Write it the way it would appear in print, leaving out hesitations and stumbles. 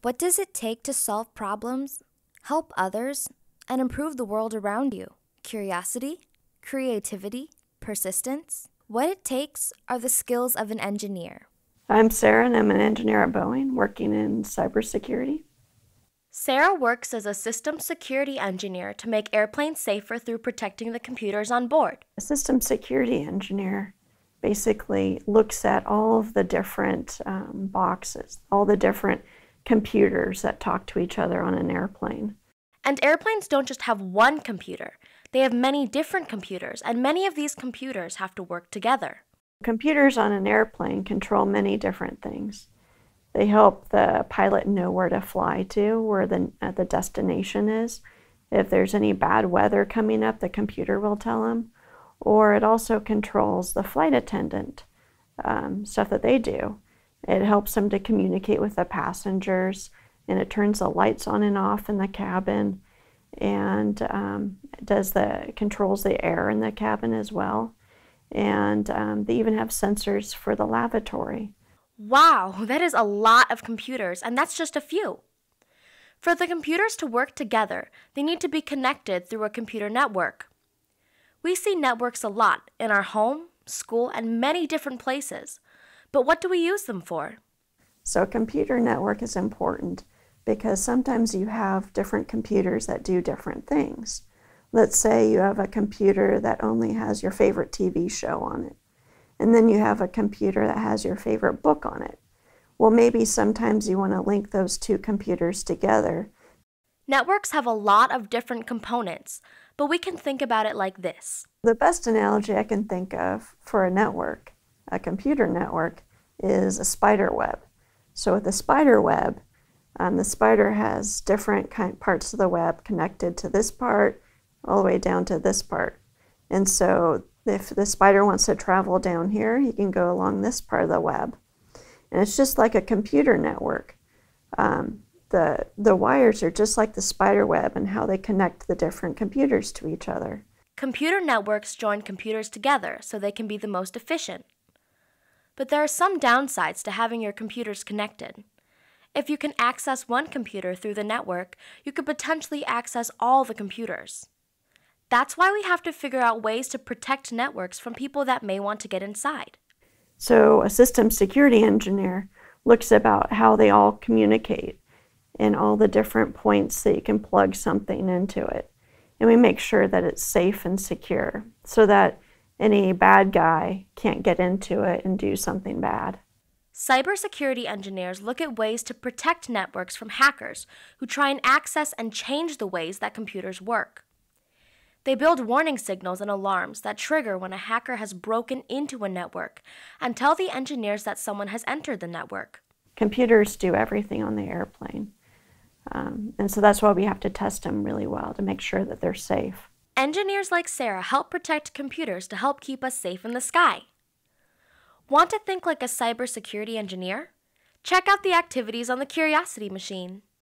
What does it take to solve problems, help others, and improve the world around you? Curiosity, creativity, persistence. What it takes are the skills of an engineer. I'm Sarah, and I'm an engineer at Boeing working in cybersecurity. Sarah works as a systems security engineer to make airplanes safer through protecting the computers on board. A system security engineer basically looks at all of the different boxes, all the different computers that talk to each other on an airplane. And airplanes don't just have one computer. They have many different computers, and many of these computers have to work together. Computers on an airplane control many different things. They help the pilot know where to fly to, where the destination is. If there's any bad weather coming up, the computer will tell them. Or it also controls the flight attendant, stuff that they do. It helps them to communicate with the passengers, and it turns the lights on and off in the cabin, and controls the air in the cabin as well. And they even have sensors for the lavatory. Wow, that is a lot of computers, and that's just a few. For the computers to work together, they need to be connected through a computer network. We see networks a lot in our home, school, and many different places. But what do we use them for? So a computer network is important because sometimes you have different computers that do different things. Let's say you have a computer that only has your favorite TV show on it. And then you have a computer that has your favorite book on it. Well, maybe sometimes you want to link those two computers together. Networks have a lot of different components, but we can think about it like this. The best analogy I can think of for a network, a computer network, is a spider web. So with a spider web, the spider has different parts of the web connected to this part all the way down to this part. And so if the spider wants to travel down here, he can go along this part of the web. And it's just like a computer network. The wires are just like the spider web and how they connect the different computers to each other. Computer networks join computers together so they can be the most efficient. But there are some downsides to having your computers connected. If you can access one computer through the network, you could potentially access all the computers. That's why we have to figure out ways to protect networks from people that may want to get inside. So a system security engineer looks about how they all communicate and all the different points that you can plug something into it. And we make sure that it's safe and secure so that any bad guy can't get into it and do something bad. Cybersecurity engineers look at ways to protect networks from hackers who try and access and change the ways that computers work. They build warning signals and alarms that trigger when a hacker has broken into a network and tell the engineers that someone has entered the network. Computers do everything on the airplane. And so that's why we have to test them really well to make sure that they're safe. Engineers like Sarah help protect computers to help keep us safe in the sky. Want to think like a cybersecurity engineer? Check out the activities on the Curiosity machine.